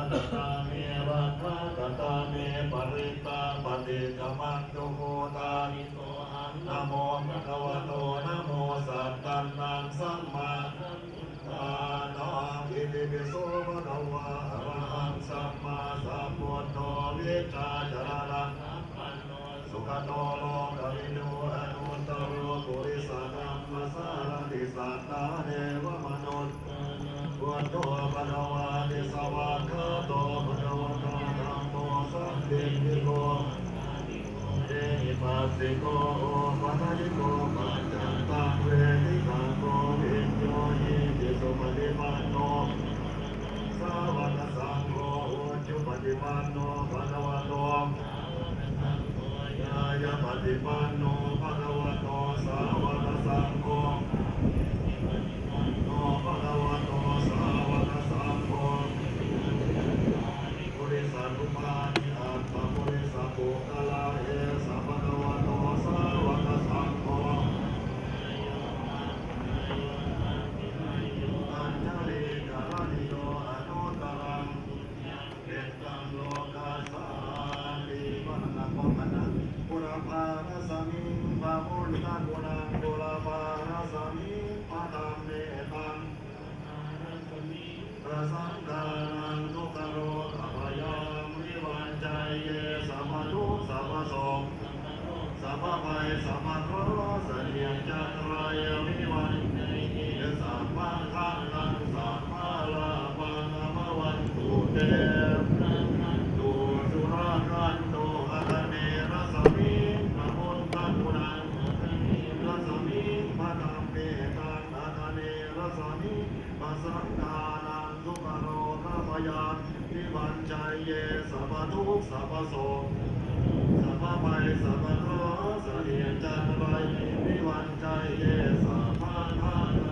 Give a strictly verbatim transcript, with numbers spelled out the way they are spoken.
ตตาเมรัตถตตาเมปริตาปฏิจมังจุโหตานิโตหังนะโมภะคะวะโตนะโมสัตตันนังสัมมาสัมพุทธัสสะอิติปิโสภะคะวะอะระหังสัมมาสัมพุทโธวิชาจารณะสุขโตโลกวิโนอนุตตโรปุริสธัมมสารติสัตตาเนวมนุษย์พุทโธภะคะวะติสวากขาโตภะคะวะโตธัมโมสัพพิติโกเอหิปัสสิโกโอปัฏฐิโกปัจจันตังเวทิตังโกวิญโยหิติสุปฏิปันโนสาวกสังโฆอุจุปฏิปันโนภะคะวะโตยายาปฏิปันโนภะคะวะโตสาวกสังโฆโนภะคะวะโตสาวกสังโฆปุริสันตุมานิอัตถปุริสัพพุกะลาเอสัพพะคะวะโตสาวกสังโฆอัญญลิกาลิโยอนุตตรังเอตังโลกัสสามิวัฒนะโมกันนะปุราภาณสมิงภามุนิตังกุณังปุราภาณสมิงปะตัมเมตังประสังฆานังทุกขโรขพยามวิวันใจเยสัมมาทุกสัพพโสสัพพภัยสัพพโรเสนียจัตรายวิวันใจเยสัมมาทังนังสัมมาลาภังอมวันตุเตตุสุราคันโตอะคะเนรสมิงนะโมตัสสะนังรสมิงปะตัมเมตังอะคะเนรสมิงปัสสังฆานังทุกขโรขพยาวิวันใจเยสัพพทุกข์สัพพโสสัพพภัยสัพพโรเสนียจันไรวิวันใจเยสัพพะทา